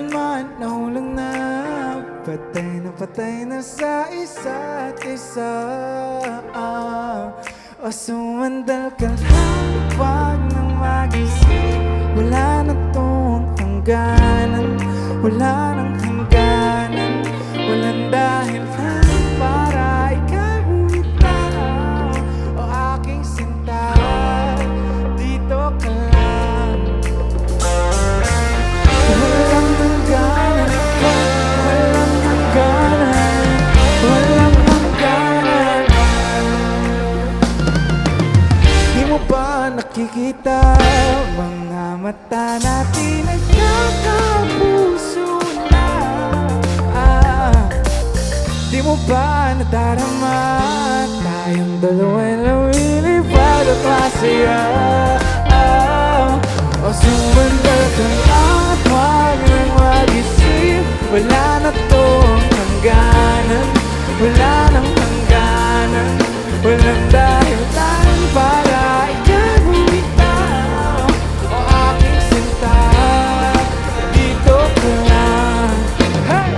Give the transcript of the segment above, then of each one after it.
kailanman nahulang na patay na sa isa't isa. O sumandal ka lang, wag nang mag-isip. Wala na tong hangganan, wala nang hangganan. Walang dahilan para ikaw bumitaw. O aking sinta, dito ka lang. Walang hangganan, walang hangganan, walang hangganan. Di mo ba nakikita? Mga mata natin nagkakapuso na. Di mo ba nadarama? Tayong dalawa'y lumilipad at masaya. O sumandal ka at wag nang mag-isip. Wala na tong hangganan, wala nang hangganan. Walang dahilan para ikaw bumitaw. O aking sinta, dito ka lang. Hey!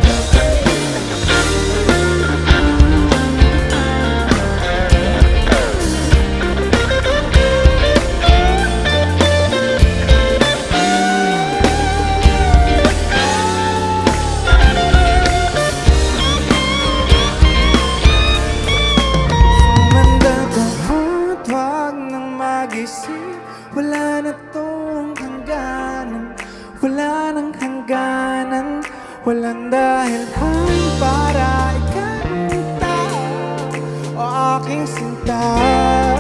Wala na tong hangganan, wala nang hangganan. Walang dahilan para ikaw bumitaw. O aking sinta,